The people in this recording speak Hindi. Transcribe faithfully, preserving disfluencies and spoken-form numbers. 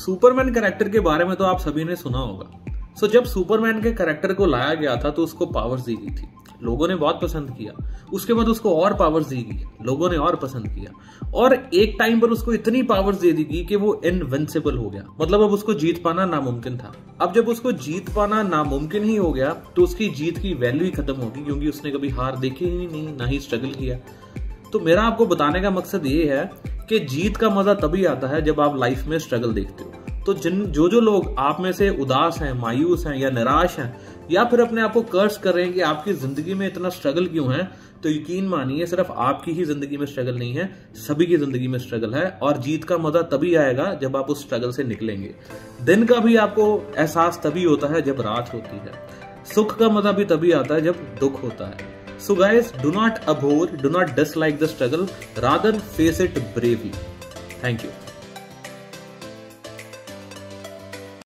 सुपरमैन कैरेक्टर के बारे में तो आप सभी ने सुना होगा। सो जब सुपरमैन के कैरेक्टर को लाया गया था तो उसको पावर्स दी गई थी, लोगों ने बहुत पसंद किया। उसके बाद उसको और पावर्स दी गई, लोगों ने और पसंद किया, और एक टाइम पर उसको इतनी पावर्स दे दी गई कि वो इनविंसिबल हो गया। मतलब अब उसको जीत पाना नामुमकिन था। अब जब उसको जीत पाना नामुमकिन ही हो गया तो उसकी जीत की वैल्यू ही खत्म होगी, क्योंकि उसने कभी हार देखी ही नहीं, ना ही स्ट्रगल किया। तो मेरा आपको बताने का मकसद ये है कि जीत का मजा तभी आता है जब आप लाइफ में स्ट्रगल देखते हो। तो जिन जो जो लोग आप में से उदास हैं, मायूस हैं या निराश हैं, या फिर अपने आप को कर्ज कर रहे हैं कि आपकी जिंदगी में इतना स्ट्रगल क्यों है, तो यकीन मानिए सिर्फ आपकी ही जिंदगी में स्ट्रगल नहीं है, सभी की जिंदगी में स्ट्रगल है। और जीत का मजा तभी आएगा जब आप उस स्ट्रगल से निकलेंगे। दिन का भी आपको एहसास तभी होता है जब रात होती है। सुख का मजा भी तभी आता है जब दुख होता है। So guys, do not abhor, do not dislike the struggle, rather face it bravely. Thank you.